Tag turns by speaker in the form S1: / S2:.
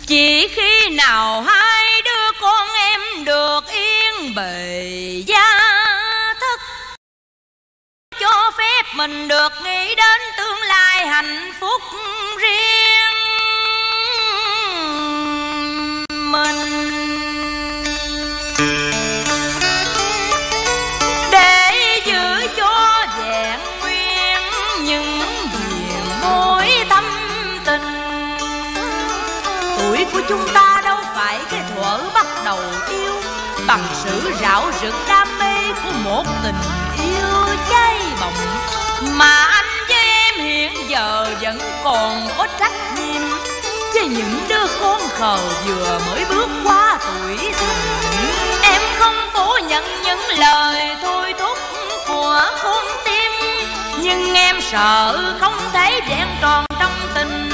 S1: Chỉ khi nào hai đứa con em được yên bề gia thất, cho phép mình được nghĩ đến tương lai hạnh phúc riêng mình. Để giữ cho vẹn nguyên những viền mối thâm tình, tuổi của chúng ta đâu phải cái thuở bắt đầu yêu bằng sự rạo rực đam mê của một tình yêu cháy bỏng, mà anh với em hiện giờ vẫn còn có trách nhiệm với những đứa con khờ vừa mới bước qua tuổi thành. Em không phủ nhận những lời thôi thúc của con tim, nhưng em sợ không thấy vẹn tròn trong tình